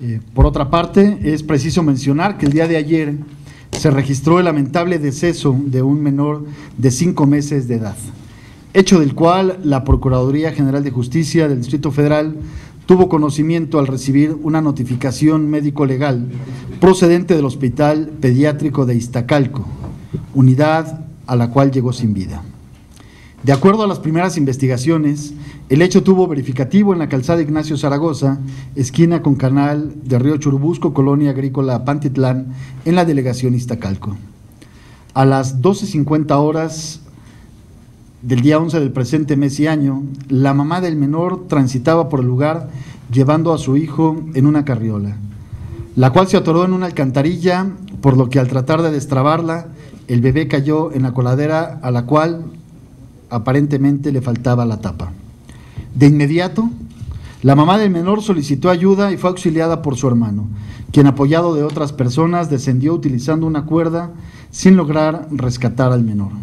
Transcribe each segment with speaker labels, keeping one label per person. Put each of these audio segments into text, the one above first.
Speaker 1: Por otra parte, es preciso mencionar que el día de ayer se registró el lamentable deceso de un menor de 5 meses de edad, hecho del cual la Procuraduría General de Justicia del Distrito Federal tuvo conocimiento al recibir una notificación médico-legal procedente del Hospital Pediátrico de Iztacalco, unidad a la cual llegó sin vida. De acuerdo a las primeras investigaciones, el hecho tuvo verificativo en la calzada Ignacio Zaragoza, esquina con canal de Río Churubusco, Colonia Agrícola Pantitlán, en la delegación Iztacalco. A las 12:50 horas del día 11 del presente mes y año, la mamá del menor transitaba por el lugar llevando a su hijo en una carriola, la cual se atoró en una alcantarilla, por lo que al tratar de destrabarla, el bebé cayó en la coladera a la cual aparentemente le faltaba la tapa. De inmediato, la mamá del menor solicitó ayuda y fue auxiliada por su hermano, quien, apoyado de otras personas, descendió utilizando una cuerda sin lograr rescatar al menor.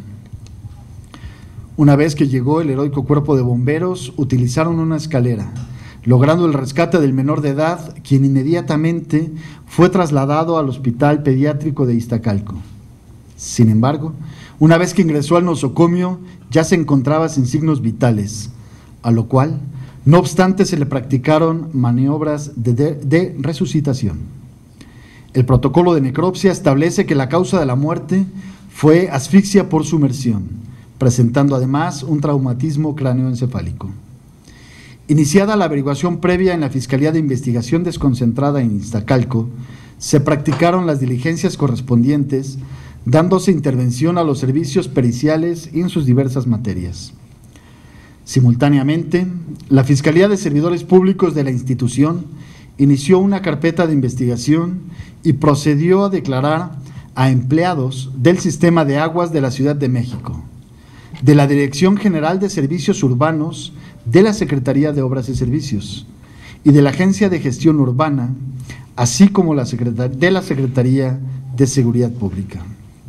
Speaker 1: Una vez que llegó el heroico cuerpo de bomberos, utilizaron una escalera, logrando el rescate del menor de edad, quien inmediatamente fue trasladado al Hospital Pediátrico de Iztacalco. Sin embargo, una vez que ingresó al nosocomio, ya se encontraba sin signos vitales, a lo cual, no obstante, se le practicaron maniobras de resucitación. El protocolo de necropsia establece que la causa de la muerte fue asfixia por sumersión, presentando además un traumatismo cráneoencefálico. Iniciada la averiguación previa en la Fiscalía de Investigación Desconcentrada en Iztacalco, se practicaron las diligencias correspondientes, dándose intervención a los servicios periciales en sus diversas materias. Simultáneamente, la Fiscalía de Servidores Públicos de la institución inició una carpeta de investigación y procedió a declarar a empleados del Sistema de Aguas de la Ciudad de México, de la Dirección General de Servicios Urbanos de la Secretaría de Obras y Servicios y de la Agencia de Gestión Urbana, así como de la Secretaría de Seguridad Pública.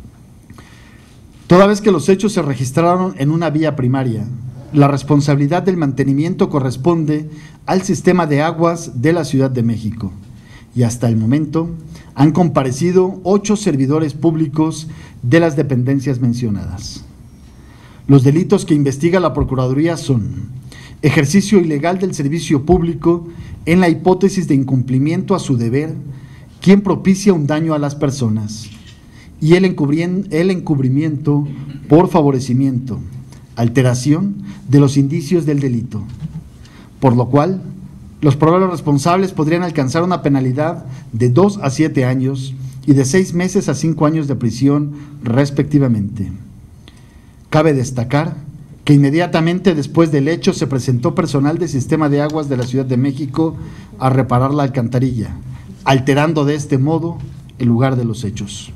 Speaker 1: Toda vez que los hechos se registraron en una vía primaria, la responsabilidad del mantenimiento corresponde al Sistema de Aguas de la Ciudad de México, y hasta el momento han comparecido 8 servidores públicos de las dependencias mencionadas. Los delitos que investiga la Procuraduría son ejercicio ilegal del servicio público en la hipótesis de incumplimiento a su deber, quien propicia un daño a las personas, y el encubrimiento por favorecimiento, alteración de los indicios del delito, por lo cual los probables responsables podrían alcanzar una penalidad de 2 a 7 años y de 6 meses a 5 años de prisión, respectivamente. Cabe destacar que inmediatamente después del hecho se presentó personal del Sistema de Aguas de la Ciudad de México a reparar la alcantarilla, alterando de este modo el lugar de los hechos.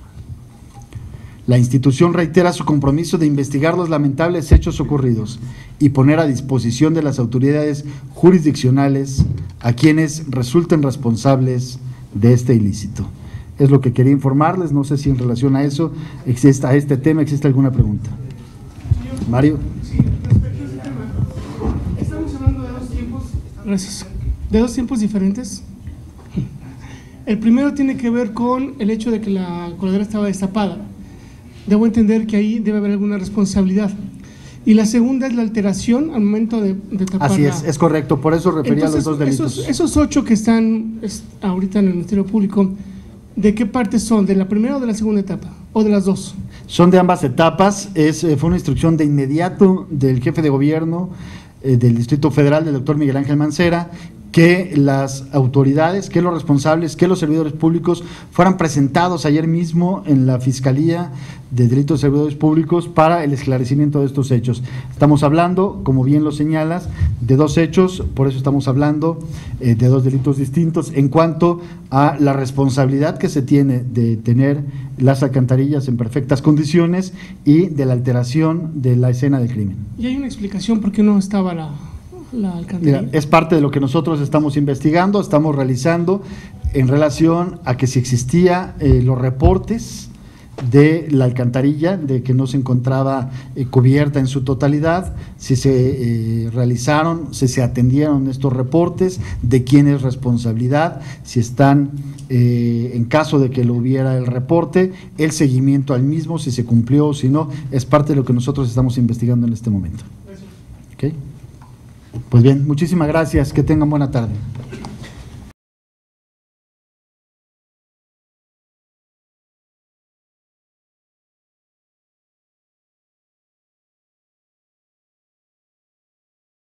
Speaker 1: La institución reitera su compromiso de investigar los lamentables hechos ocurridos y poner a disposición de las autoridades jurisdiccionales a quienes resulten responsables de este ilícito. Es lo que quería informarles, no sé si en relación a eso, a este tema, existe alguna pregunta. Mario.
Speaker 2: Sí, respecto a ese tema, estamos hablando de 2 tiempos, gracias, de 2 tiempos diferentes. El primero tiene que ver con el hecho de que la coladera estaba destapada. Debo entender que ahí debe haber alguna responsabilidad. Y la segunda es la alteración al momento de tapar.
Speaker 1: Así es correcto, por eso refería a los 2 delitos.
Speaker 2: Esos 8 que están ahorita en el Ministerio Público, ¿de qué parte son? ¿De la primera o de la segunda etapa? ¿O de las 2? Son
Speaker 1: de ambas etapas. Fue una instrucción de inmediato del jefe de gobierno del Distrito Federal, del doctor Miguel Ángel Mancera, que las autoridades, que los responsables, que los servidores públicos fueran presentados ayer mismo en la Fiscalía de Delitos de Servidores Públicos para el esclarecimiento de estos hechos. Estamos hablando, como bien lo señalas, de 2 hechos, por eso estamos hablando de 2 delitos distintos en cuanto a la responsabilidad que se tiene de tener las alcantarillas en perfectas condiciones y de la alteración de la escena del crimen.
Speaker 2: ¿Y hay una explicación por qué no estaba la alcantarilla?
Speaker 1: Mira, es parte de lo que nosotros estamos investigando, estamos realizando en relación a que si existía los reportes de la alcantarilla, de que no se encontraba cubierta en su totalidad, si se realizaron, si se atendieron estos reportes, de quién es responsabilidad, si están, en caso de que lo hubiera el reporte, el seguimiento al mismo, si se cumplió o si no, es parte de lo que nosotros estamos investigando en este momento. ¿Okay? Pues bien, muchísimas gracias, que tengan buena tarde.